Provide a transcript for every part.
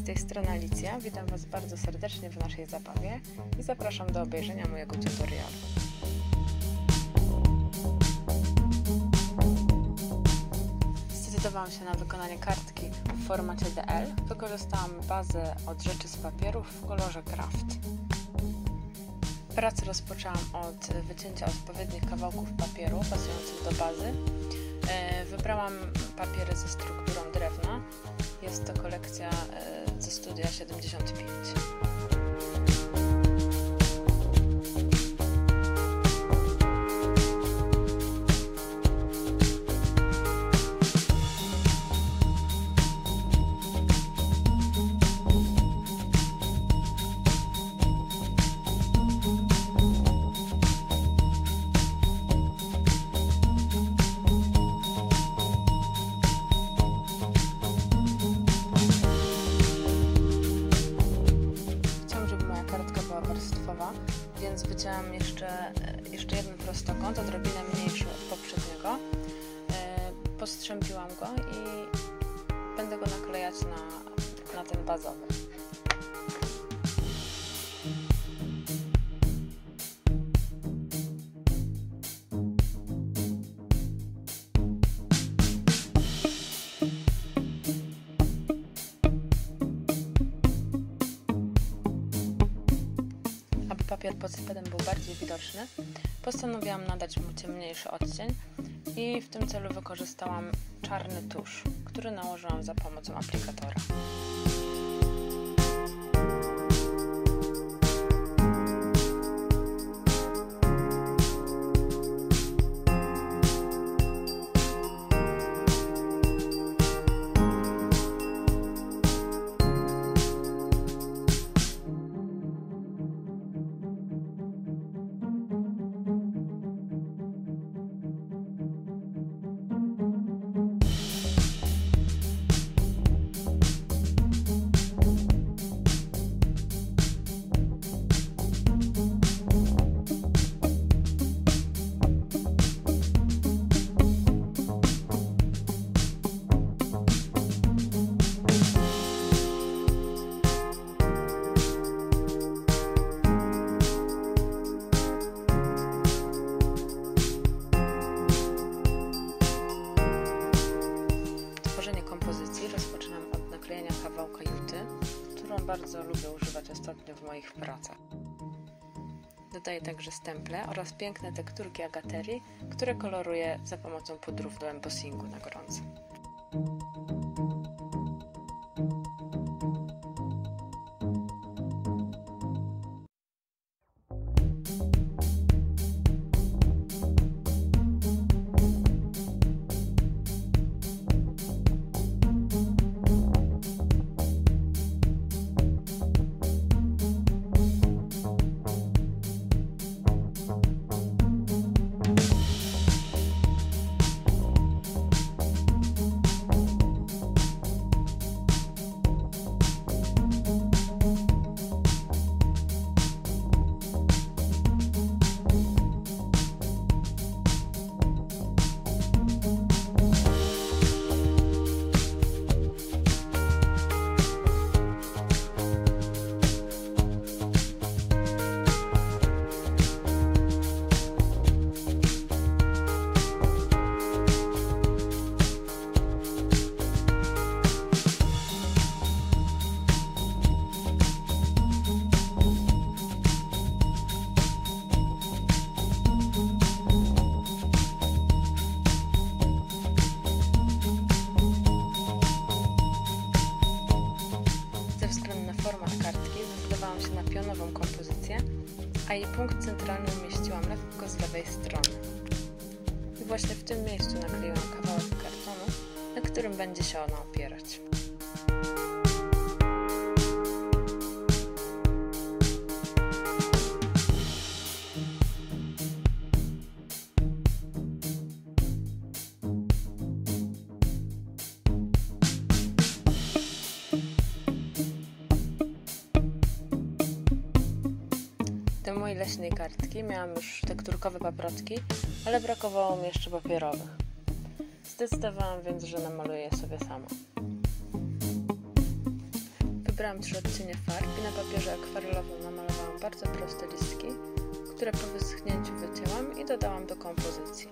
tej strony Alicja, witam Was bardzo serdecznie w naszej zabawie i zapraszam do obejrzenia mojego tutorialu. Zdecydowałam się na wykonanie kartki w formacie DL. Wykorzystałam bazę od rzeczy z papieru w kolorze Craft. Pracę rozpoczęłam od wycięcia odpowiednich kawałków papieru pasujących do bazy. Wybrałam papiery ze strukturą drewna. Jest to kolekcja ze Studia 75. Warstwowa, więc wycięłam jeszcze jeden prostokąt, odrobinę mniejszy od poprzedniego. Postrzępiłam go i będę go naklejać na ten bazowy. Papier pod spodem był bardziej widoczny, postanowiłam nadać mu ciemniejszy odcień i w tym celu wykorzystałam czarny tusz, który nałożyłam za pomocą aplikatora. Rozpoczynam od naklejenia kawałka juty, którą bardzo lubię używać ostatnio w moich pracach. Dodaję także stemple oraz piękne tekturki agaterii, które koloruję za pomocą pudrów do embossingu na gorąco. Format kartki zdecydowałam się na pionową kompozycję, a jej punkt centralny umieściłam lekko z lewej strony. I właśnie w tym miejscu nakleiłam kawałek kartonu, na którym będzie się ona opierać. Do mojej leśnej kartki miałam już tekturkowe paprotki, ale brakowało mi jeszcze papierowych. Zdecydowałam więc, że namaluję je sobie sama. Wybrałam 3 odcienie farb i na papierze akwarelowym namalowałam bardzo proste listki, które po wyschnięciu wycięłam i dodałam do kompozycji.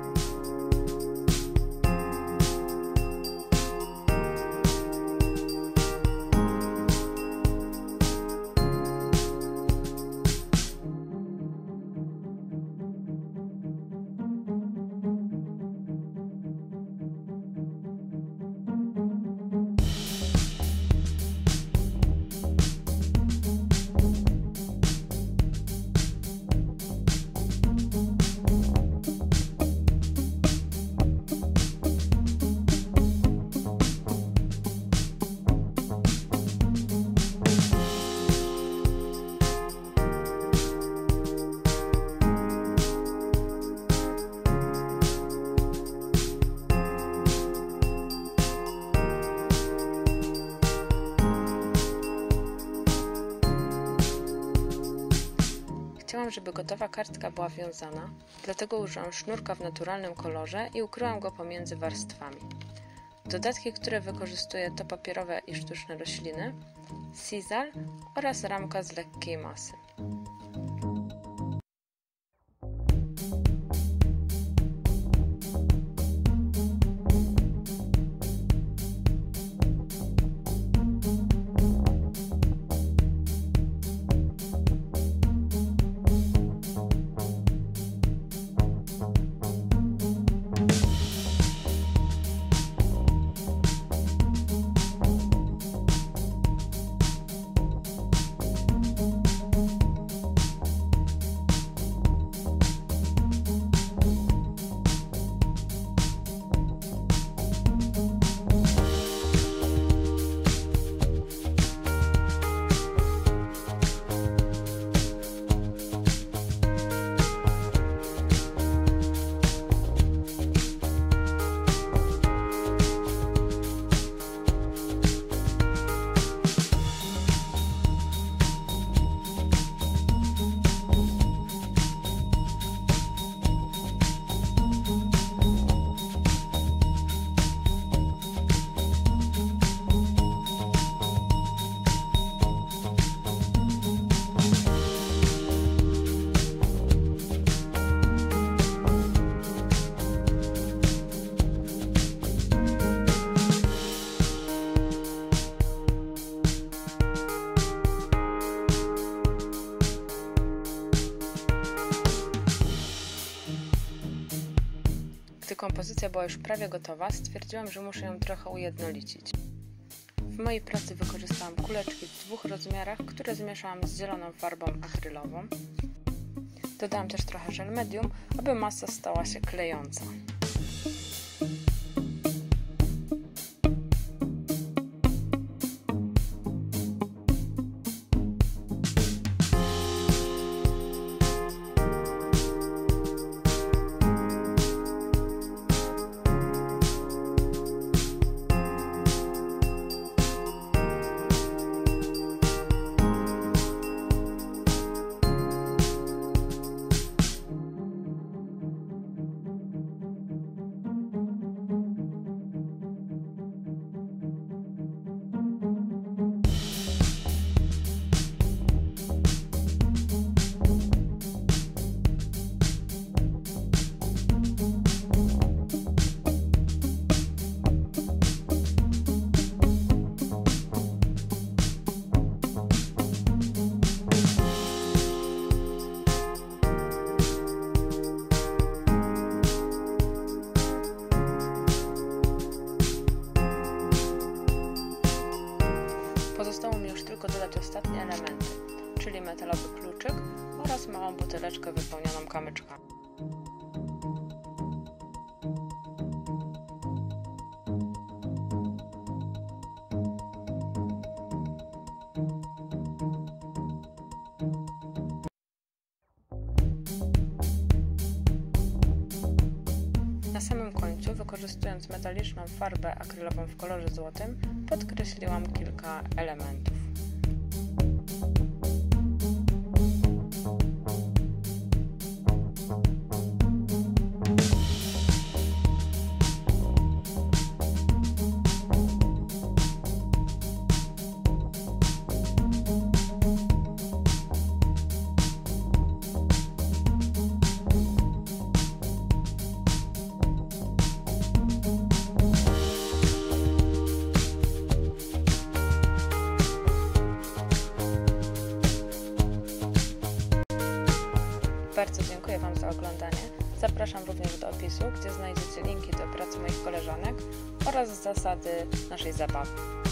Chciałam, żeby gotowa kartka była wiązana, dlatego użyłam sznurka w naturalnym kolorze i ukryłam go pomiędzy warstwami. Dodatki, które wykorzystuję, to papierowe i sztuczne rośliny, sisal oraz ramka z lekkiej masy. Gdy kompozycja była już prawie gotowa, stwierdziłam, że muszę ją trochę ujednolicić. W mojej pracy wykorzystałam kuleczki w 2 rozmiarach, które zmieszałam z zieloną farbą akrylową. Dodałam też trochę żel medium, aby masa stała się klejąca. Pozostało mi już tylko dodać ostatnie elementy, czyli metalowy kluczyk oraz małą buteleczkę wypełnioną kamyczkami. Na samym końcu, wykorzystując metaliczną farbę akrylową w kolorze złotym, podkreśliłam kilka elementów. Bardzo dziękuję Wam za oglądanie. Zapraszam również do opisu, gdzie znajdziecie linki do pracy moich koleżanek oraz zasady naszej zabawy.